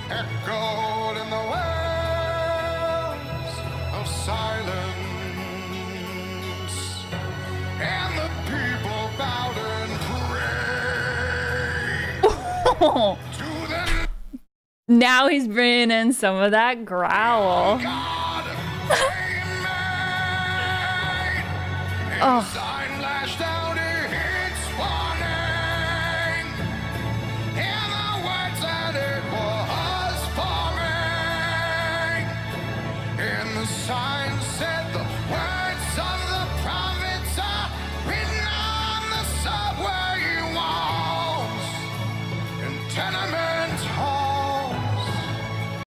echoed in the wells of silence, and the people bowed and prayed to the Now he's bringing in some of that growl. God they made. And the sign lashed out its warning, and the words that it was forming, and the sign said the words of the